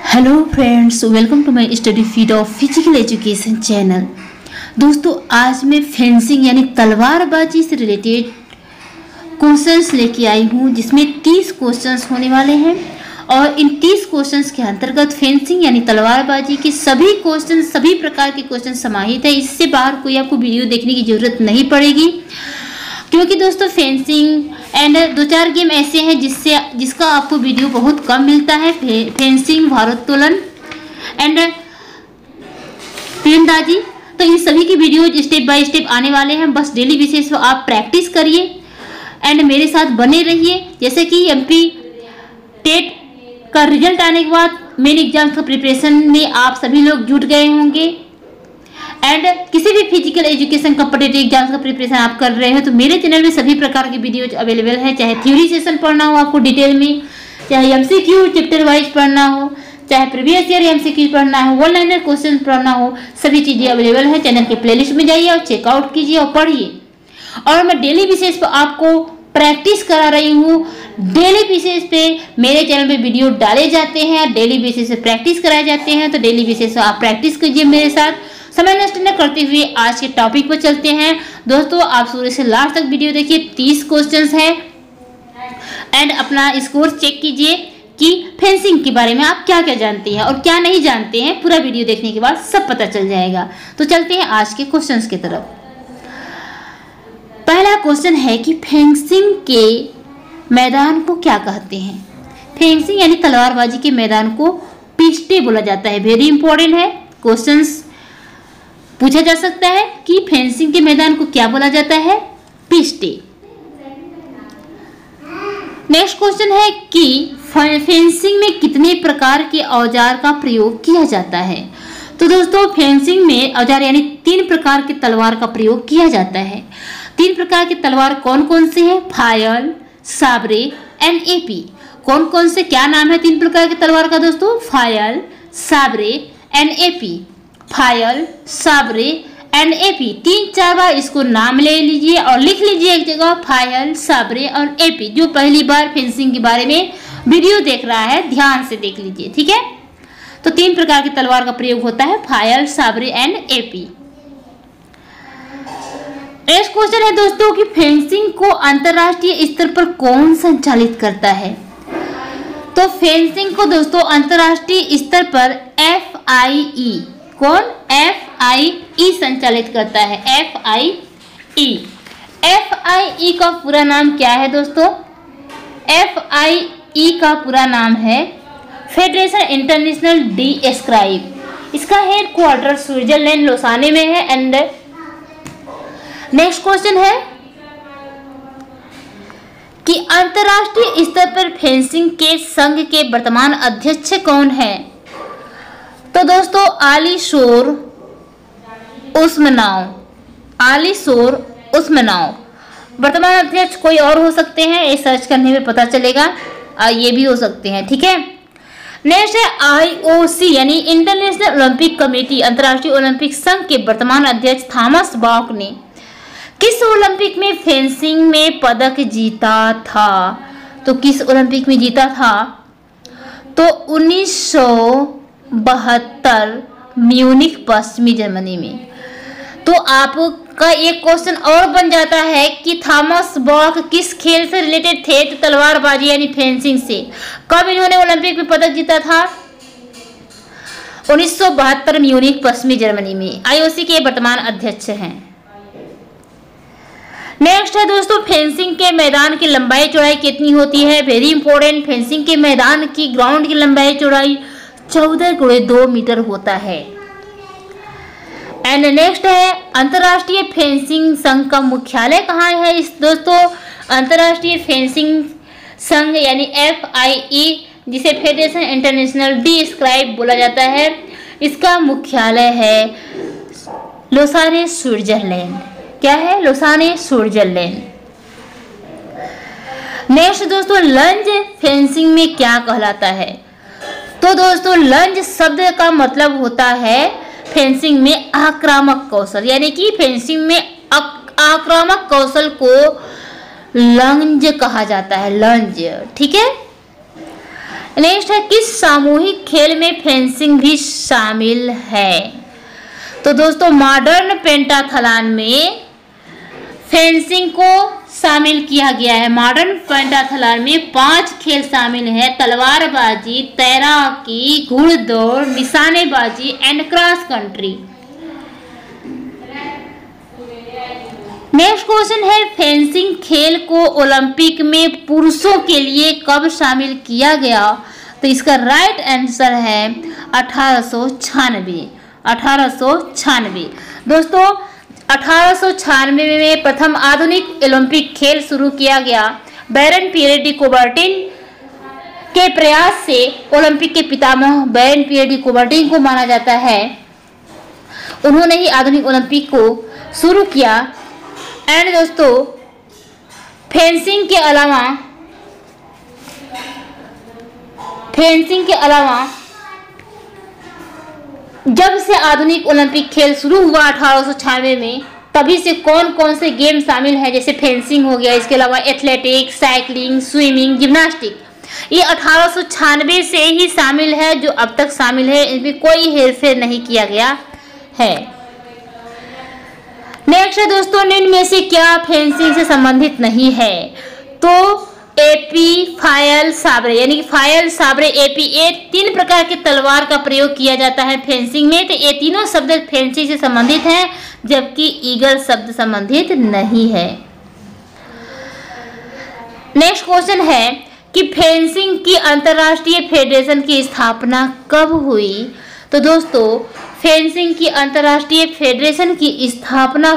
Hello friends, welcome to my study feed of physical education channel. दोस्तों, आज मैं fencing यानी तलवारबाजी से रिलेटेड क्वेश्चंस लेके आई हूँ, जिसमें 30 क्वेश्चंस होने वाले हैं और इन 30 क्वेश्चंस के अंतर्गत फेंसिंग यानी तलवारबाजी के सभी क्वेश्चन, सभी प्रकार के क्वेश्चन समाहित है। इससे बाहर कोई आपको वीडियो देखने की जरूरत नहीं पड़ेगी, क्योंकि दोस्तों फेंसिंग एंड 2-4 गेम ऐसे हैं जिसका आपको वीडियो बहुत कम मिलता है। फेंसिंग, भारोत्तोलन एंड तीरंदाजी, तो इन सभी की वीडियो स्टेप बाय स्टेप आने वाले हैं। बस डेली बेसिस पर आप प्रैक्टिस करिए एंड मेरे साथ बने रहिए। जैसे कि एमपी टेट का रिजल्ट आने के बाद मेन एग्जाम्स का प्रिपरेशन में आप सभी लोग जुट गए होंगे एंड किसी भी फिजिकल एजुकेशन कॉम्पिटिटिव एग्जाम्स का प्रिपरेशन आप कर रहे हो, तो मेरे चैनल में सभी प्रकार की वीडियोज अवेलेबल है। चाहे थ्योरी सेशन पढ़ना हो आपको डिटेल में, चाहे एमसीक्यू चैप्टर वाइज पढ़ना हो, चाहे प्रीवियस ईयर एमसीक्यू पढ़ना हो, वन लाइनर क्वेश्चन पढ़ना हो, सभी चीजें अवेलेबल है। चैनल के प्लेलिस्ट में जाइए और चेकआउट कीजिए और पढ़िए। और मैं डेली बेसिस पर आपको प्रैक्टिस करा रही हूँ। डेली बेसिस पे मेरे चैनल पे वीडियो डाले जाते हैं, डेली बेसिस पे प्रैक्टिस कराए जाते हैं, तो डेली बेसिस पे आप प्रैक्टिस कीजिए मेरे साथ। समय नष्ट न करते हुए आज के टॉपिक पर चलते हैं। दोस्तों, आप शुरू से लास्ट तक वीडियो देखिए। 30 क्वेश्चंस हैं एंड अपना स्कोर चेक कीजिए कि फेंसिंग के बारे में आप क्या क्या जानते हैं और क्या नहीं जानते हैं। पूरा वीडियो देखने के बाद सब पता चल जाएगा। तो चलते हैं आज के क्वेश्चंस की तरफ। पहला क्वेश्चन है कि फेंसिंग के मैदान को क्या कहते हैं। फेंसिंग यानी तलवारबाजी के मैदान को पिस्टे बोला जाता है। वेरी इंपॉर्टेंट है, क्वेश्चंस पूछा जा सकता है कि फेंसिंग के मैदान को क्या बोला जाता है, पिस्टे। नेक्स्ट क्वेश्चन है कि फेंसिंग में कितने प्रकार के औजार का प्रयोग किया जाता है। तो दोस्तों, फेंसिंग में औजार यानी 3 प्रकार के तलवार का प्रयोग किया जाता है। 3 प्रकार के तलवार कौन कौन से हैं? Foil, sabre and epee. कौन कौन से, क्या नाम है 3 प्रकार के तलवार का दोस्तों? Foil, sabre and epee. Foil, sabre and epee. 3-4 बार इसको नाम ले लीजिए और लिख लीजिए एक जगह, फायल, साबरे और एपी। जो पहली बार फेंसिंग के बारे में वीडियो देख रहा है, ध्यान से देख लीजिए, ठीक है। तो 3 प्रकार की तलवार का प्रयोग होता है, foil, sabre and epee. Next question है दोस्तों कि फेंसिंग को अंतरराष्ट्रीय स्तर पर कौन संचालित करता है। तो फेंसिंग को दोस्तों अंतरराष्ट्रीय स्तर पर FIE, कौन? FIE संचालित करता है। FIE का पूरा नाम क्या है दोस्तों? FIE का पूरा नाम है फेडरेशन इंटरनेशनल डी स्क्राइब। इसका हेड क्वार्टर स्विट्जरलैंड लोसाने में है। एंड नेक्स्ट क्वेश्चन है कि अंतरराष्ट्रीय स्तर पर फेंसिंग के संघ के वर्तमान अध्यक्ष कौन है। तो दोस्तों, आलीशोर उस्मानोव। वर्तमान अध्यक्ष कोई और हो सकते हैं, ये सर्च करने में पता चलेगा, ये भी हो सकते हैं, ठीक है। नेक्स्ट है IOC यानी इंटरनेशनल ओलंपिक कमेटी, अंतर्राष्ट्रीय ओलंपिक संघ के वर्तमान अध्यक्ष थॉमस बॉक ने किस ओलंपिक में फेंसिंग में पदक जीता था। तो किस ओलंपिक में जीता था? तो 1972 म्यूनिख, पश्चिमी जर्मनी में। तो आपका एक क्वेश्चन और बन जाता है कि थॉमस बॉक किस खेल से रिलेटेड थे। तो तलवारबाजी यानी फेंसिंग से। कब इन्होंने ओलंपिक में पदक जीता था? 1972 म्यूनिख, पश्चिमी जर्मनी में। IOC के वर्तमान अध्यक्ष हैं। नेक्स्ट है दोस्तों, फेंसिंग के मैदान की लंबाई चौड़ाई कितनी होती है। वेरी इंपॉर्टेंट, फेंसिंग के मैदान की ग्राउंड की लंबाई चौड़ाई 14x2 मीटर होता है। एंड नेक्स्ट है अंतरराष्ट्रीय फेंसिंग संघ का मुख्यालय कहाँ है। इस दोस्तों, अंतरराष्ट्रीय फेंसिंग संघ यानी FIE, जिसे फेडरेशन इंटरनेशनल डी स्क्राइब बोला जाता है, इसका मुख्यालय है लोसाने, स्विट्जरलैंड। क्या है? लोसाने, स्विट्जरलैंड। नेक्स्ट दोस्तों, लंज फेंसिंग में क्या कहलाता है। तो दोस्तों, लंज शब्द का मतलब होता है फेंसिंग में आक्रामक कौशल, यानी कि फेंसिंग में आक्रामक कौशल को लंज कहा जाता है, लंज, ठीक है। नेक्स्ट है किस सामूहिक खेल में फेंसिंग भी शामिल है। तो दोस्तों मॉडर्न पेंटाथलन में फेंसिंग को शामिल किया गया है। मॉडर्न पेंटाथलन में 5 खेल शामिल है, तलवारबाजी, तैराकी, घुड़दौड़, निशानेबाजी and cross country. Next question है फेंसिंग खेल को ओलंपिक में पुरुषों के लिए कब शामिल किया गया। तो इसका राइट आंसर है 1896। 1896 दोस्तों 1896 में प्रथम आधुनिक ओलंपिक खेल शुरू किया गया। बैरन पियरे डी कुबर्टिन के प्रयास से ओलंपिक के पितामह बैरन पियरे डी कुबर्टिन को माना जाता है। उन्होंने ही आधुनिक ओलंपिक को शुरू किया। एंड दोस्तों फेंसिंग के अलावा जब से आधुनिक ओलंपिक खेल शुरू हुआ 1896 में, तभी से कौन कौन से गेम शामिल है, जैसे फेंसिंग हो गया, इसके अलावा एथलेटिक्स, साइकिलिंग, स्विमिंग, जिम्नास्टिक, ये 1896 से ही शामिल है, जो अब तक शामिल है, इसमें कोई हेरफेर नहीं किया गया है। नेक्स्ट है दोस्तों निम्न में से क्या फेंसिंग से संबंधित नहीं है। तो एपी, फायल, साबरे, यानी कि फायल, साबरे, एपी, ये 3 प्रकार के तलवार का प्रयोग किया जाता है फेंसिंग में। तो ये तीनों शब्द फेंसिंग से संबंधित हैं, जबकि ईगल शब्द संबंधित नहीं है। नेक्स्ट क्वेश्चन है कि फेंसिंग की अंतर्राष्ट्रीय फेडरेशन की स्थापना कब हुई। तो दोस्तों फेंसिंग की अंतर्राष्ट्रीय फेडरेशन की स्थापना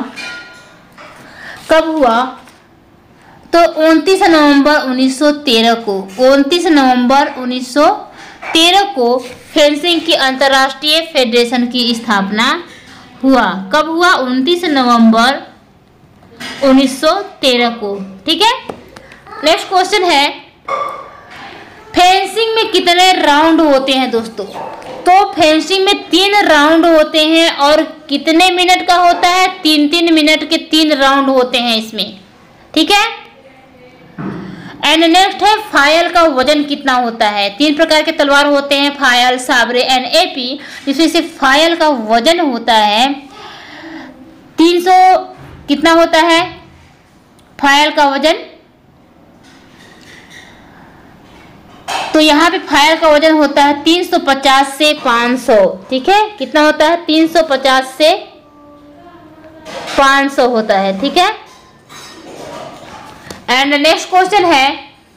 कब हुआ। तो 29 नवंबर 1913 को 29 नवंबर 1913 को फेंसिंग की अंतर्राष्ट्रीय फेडरेशन की स्थापना हुआ। कब हुआ? 29 नवंबर 1913 को। ठीक है। नेक्स्ट क्वेश्चन है फेंसिंग में कितने राउंड होते हैं दोस्तों। तो फेंसिंग में 3 राउंड होते हैं और कितने मिनट का होता है? 3-3 मिनट के 3 राउंड होते हैं इसमें। ठीक है। एंड नेक्स्ट है फायल का वजन कितना होता है। 3 प्रकार के तलवार होते हैं, फायल, साबरे एंड एपी, जिसमें से फायल का वजन होता है 300। कितना होता है फायल का वजन? तो यहाँ पे फायल का वजन होता है 350 से 500। ठीक है। कितना होता है? 350 से 500 होता है। ठीक है। एंड नेक्स्ट क्वेश्चन है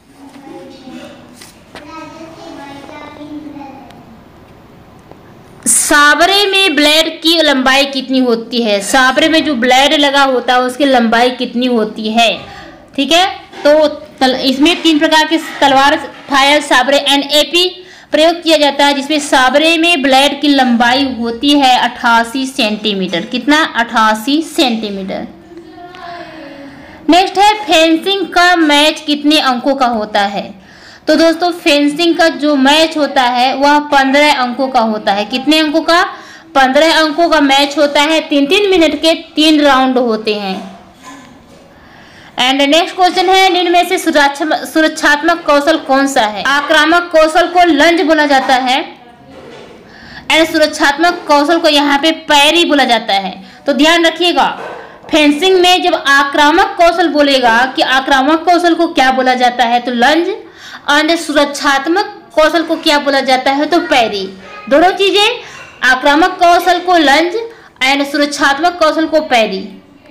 साबरे में ब्लेड की लंबाई कितनी होती है। साबरे में जो ब्लेड लगा होता है उसकी लंबाई कितनी होती है। ठीक है। तो इसमें 3 प्रकार के तलवार, फायल, साबरे एंड एपी प्रयोग किया जाता है, जिसमें साबरे में ब्लेड की लंबाई होती है 88 सेंटीमीटर। कितना? 88 सेंटीमीटर। नेक्स्ट है फेंसिंग का मैच कितने अंकों का होता है। तो दोस्तों फेंसिंग का जो मैच होता है वह 15 अंकों का होता है। कितने अंकों का? 15 अंकों का मैच होता है। 3-3 मिनट के 3 राउंड होते हैं। एंड नेक्स्ट क्वेश्चन है निम्न में से सुरक्षात्मक कौशल कौन सा है। आक्रामक कौशल को लंज बोला जाता है एंड सुरक्षात्मक कौशल को यहाँ पे पैरी बोला जाता है। तो ध्यान रखिएगा, फेंसिंग में जब आक्रामक कौशल बोलेगा कि आक्रामक कौशल को क्या बोला जाता है, तो लंज, और सुरक्षात्मक कौशल को क्या बोला जाता है, तो पैरी। दोनों चीजें, आक्रामक कौशल को लंज एंड सुरक्षात्मक कौशल को पैरी।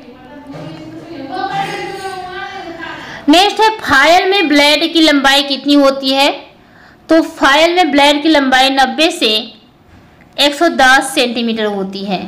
नेक्स्ट है फायल में ब्लेड की लंबाई कितनी होती है। तो फायल में ब्लेड की लंबाई 90 से 110 सेंटीमीटर होती है।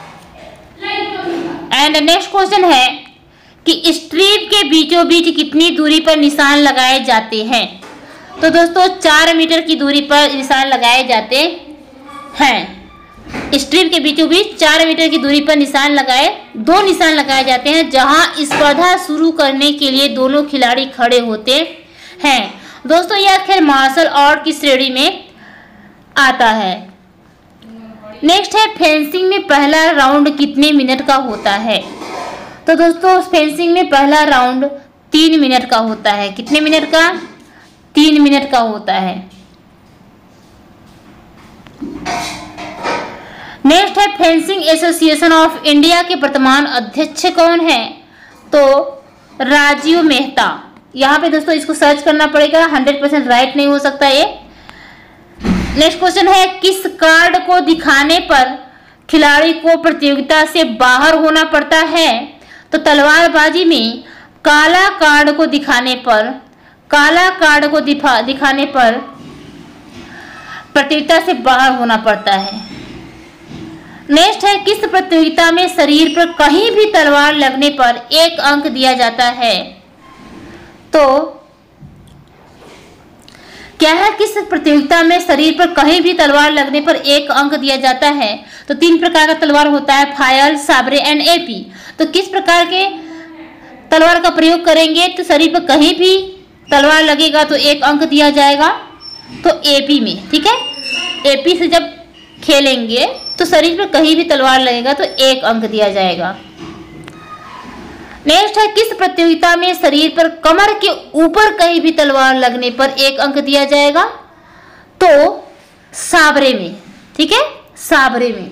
एंड नेक्स्ट क्वेश्चन है कि स्ट्रिप के बीचों बीच कितनी दूरी पर निशान लगाए जाते हैं। तो दोस्तों 4 मीटर की दूरी पर निशान लगाए जाते हैं। स्ट्रिप के बीचों बीच 4 मीटर की दूरी पर दो निशान लगाए जाते हैं, जहां स्पर्धा शुरू करने के लिए दोनों खिलाड़ी खड़े होते हैं। दोस्तों यह खेल मार्शल आर्ट की श्रेणी में आता है। नेक्स्ट है फेंसिंग में पहला राउंड कितने मिनट का होता है। तो दोस्तों फेंसिंग में पहला राउंड 3 मिनट का होता है। कितने मिनट का? 3 मिनट का होता है। नेक्स्ट है फेंसिंग एसोसिएशन ऑफ इंडिया के वर्तमान अध्यक्ष कौन है? तो राजीव मेहता। यहाँ पे दोस्तों इसको सर्च करना पड़ेगा, 100% राइट नहीं हो सकता ये। नेक्स्ट क्वेश्चन है किस कार्ड को दिखाने पर खिलाड़ी को प्रतियोगिता से बाहर होना पड़ता है? तो तलवारबाजी में काला कार्ड को दिखाने पर प्रतियोगिता से बाहर होना पड़ता है। नेक्स्ट है किस प्रतियोगिता में शरीर पर कहीं भी तलवार लगने पर 1 अंक दिया जाता है? तो क्या है किस प्रतियोगिता में शरीर पर कहीं भी तलवार लगने पर 1 अंक दिया जाता है? तो 3 प्रकार का तलवार होता है, फायल, साबरे एंड एपी। तो किस प्रकार के तलवार का प्रयोग करेंगे तो शरीर पर कहीं भी तलवार लगेगा तो 1 अंक दिया जाएगा? तो एपी में, ठीक है। एपी से जब खेलेंगे तो शरीर पर कहीं भी तलवार लगेगा तो 1 अंक दिया जाएगा। नेक्स्ट है किस प्रतियोगिता में शरीर पर कमर के ऊपर कहीं भी तलवार लगने पर 1 अंक दिया जाएगा? तो साबरे में, ठीक है, साबरे में।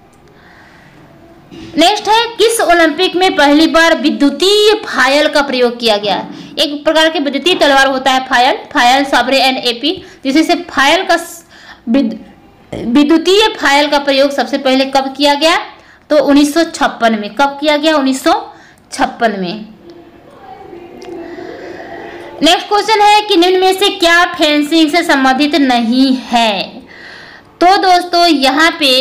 नेक्स्ट है किस ओलंपिक में पहली बार विद्युतीय फायल का प्रयोग किया गया? एक प्रकार के विद्युतीय तलवार होता है फायल, साबरे एंड एपी, जिससे फायल का विद्युतीय फायल का प्रयोग सबसे पहले कब किया गया? तो 1956 में। कब किया गया? 1956 में। नेक्स्ट क्वेश्चन है कि निम्न में से क्या फेंसिंग से संबंधित नहीं है? तो दोस्तों यहाँ पे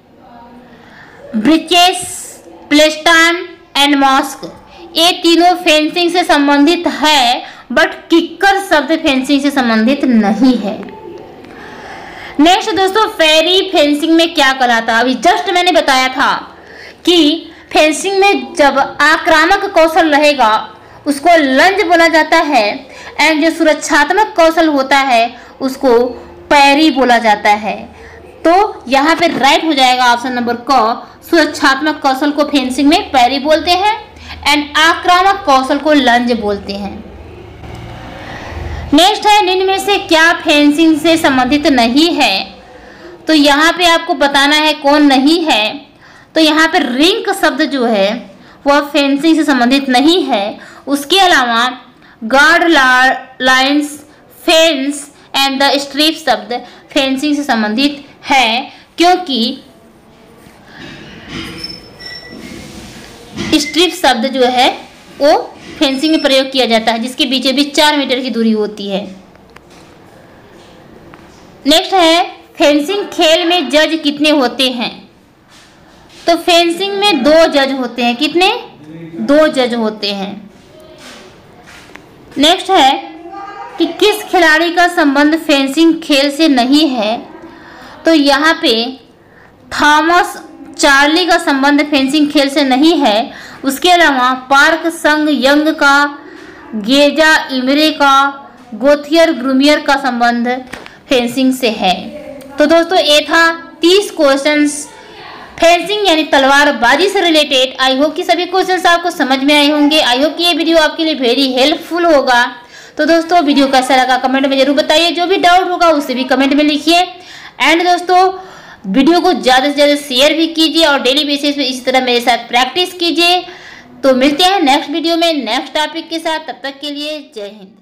ब्रिचेस, प्लेस्टान एंड मॉस्क, ये तीनों फेंसिंग से संबंधित है, बट किक्कर शब्द फेंसिंग से संबंधित नहीं है। नेक्स्ट दोस्तों फेरी फेंसिंग में क्या कहलाता है? अभी जस्ट मैंने बताया था कि फेंसिंग में जब आक्रामक कौशल रहेगा उसको लंज बोला जाता है, एंड जो सुरक्षात्मक कौशल होता है उसको पैरी बोला जाता है। तो यहाँ पे राइट हो जाएगा ऑप्शन नंबर क, सुरक्षात्मक कौशल को फेंसिंग में पैरी बोलते हैं एंड आक्रामक कौशल को लंज बोलते हैं। नेक्स्ट है निम्न में से क्या फेंसिंग से संबंधित नहीं है? तो यहाँ पे आपको बताना है कौन नहीं है। तो यहाँ पे रिंक शब्द जो है वह फेंसिंग से संबंधित नहीं है। उसके अलावा guard lines, fence and the strip शब्द फेंसिंग से संबंधित है, क्योंकि स्ट्रिप शब्द जो है वो फेंसिंग में प्रयोग किया जाता है, जिसके बीचों बीच 4 मीटर की दूरी होती है। नेक्स्ट है फेंसिंग खेल में जज कितने होते हैं? तो फेंसिंग में 2 जज होते हैं। कितने? 2 जज होते हैं। नेक्स्ट है कि किस खिलाड़ी का संबंध फेंसिंग खेल से नहीं है? तो यहाँ पे थॉमस चार्ली का संबंध फेंसिंग खेल से नहीं है। उसके अलावा पार्क संग यंग का, गेजा इमरे का, गोथियर ग्रूमियर का संबंध फेंसिंग से है। तो दोस्तों ये था 30 क्वेश्चंस फेंसिंग यानी तलवारबाजी से रिलेटेड। आई होप कि सभी क्वेश्चंस आपको समझ में आए होंगे। आई होप कि ये वीडियो आपके लिए वेरी हेल्पफुल होगा। तो दोस्तों वीडियो कैसा लगा कमेंट में जरूर बताइए, जो भी डाउट होगा उसे भी कमेंट में लिखिए। एंड दोस्तों वीडियो को ज़्यादा से ज़्यादा शेयर भी कीजिए और डेली बेसिस पे इसी तरह मेरे साथ प्रैक्टिस कीजिए। तो मिलते हैं नेक्स्ट वीडियो में नेक्स्ट टॉपिक के साथ। तब तक के लिए जय हिंद।